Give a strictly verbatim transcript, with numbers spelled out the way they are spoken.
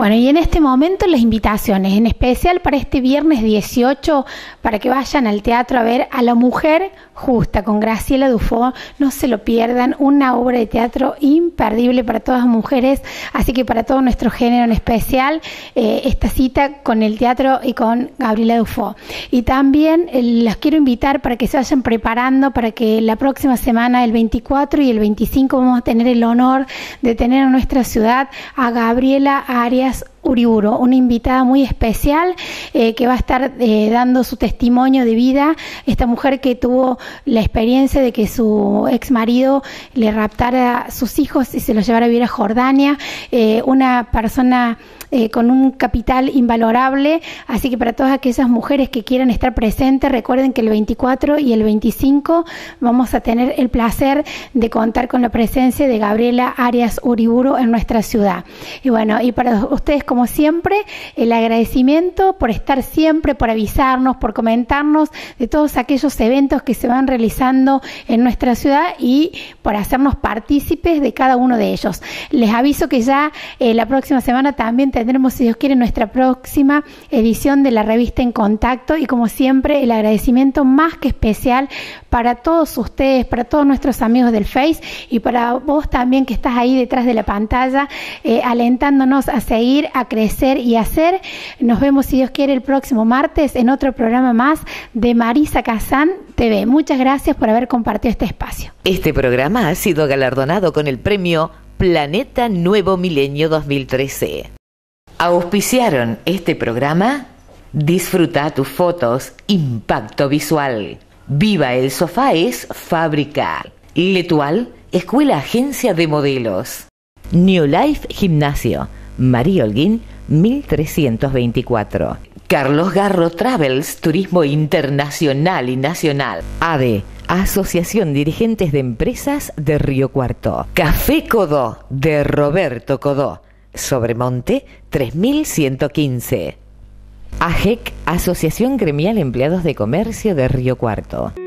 Bueno, y en este momento las invitaciones, en especial para este viernes dieciocho, para que vayan al teatro a ver a La Mujer Justa con Graciela Dufo. No se lo pierdan, una obra de teatro imperdible para todas las mujeres, así que para todo nuestro género en especial, eh, esta cita con el teatro y con Gabriela Dufo. Y también eh, las quiero invitar para que se vayan preparando para que la próxima semana, el veinticuatro y el veinticinco, vamos a tener el honor de tener en nuestra ciudad a Gabriela Arias Uriburu, una invitada muy especial eh, que va a estar eh, dando su testimonio de vida. Esta mujer que tuvo la experiencia de que su ex marido le raptara a sus hijos y se los llevara a vivir a Jordania, eh, una persona eh, con un capital invalorable. Así que para todas aquellas mujeres que quieran estar presentes, recuerden que el veinticuatro y el veinticinco vamos a tener el placer de contar con la presencia de Gabriela Arias Uriburu en nuestra ciudad. Y bueno, y para ustedes, como siempre, el agradecimiento por estar siempre, por avisarnos, por comentarnos de todos aquellos eventos que se van realizando en nuestra ciudad y por hacernos partícipes de cada uno de ellos. Les aviso que ya eh, la próxima semana también tendremos, si Dios quiere, nuestra próxima edición de la revista En Contacto, y como siempre el agradecimiento más que especial para todos ustedes, para todos nuestros amigos del Face y para vos también que estás ahí detrás de la pantalla, eh, alentándonos a seguir, a crecer y a hacer. Nos vemos, si Dios quiere, el próximo martes en otro programa más de Marisa Kazán T V. Muchas gracias por haber compartido este espacio. Este programa ha sido galardonado con el premio Planeta Nuevo Milenio dos mil trece. Auspiciaron este programa Disfruta tus fotos, Impacto Visual. Viva el Sofá es Fábrica. Letual, Escuela Agencia de Modelos. New Life Gimnasio, María Holguín, mil trescientos veinticuatro. Carlos Garro Travels, Turismo Internacional y Nacional. A D, Asociación Dirigentes de Empresas de Río Cuarto. Café Codó, de Roberto Codó, Sobremonte, tres mil ciento quince. A G E C, Asociación Gremial Empleados de Comercio de Río Cuarto.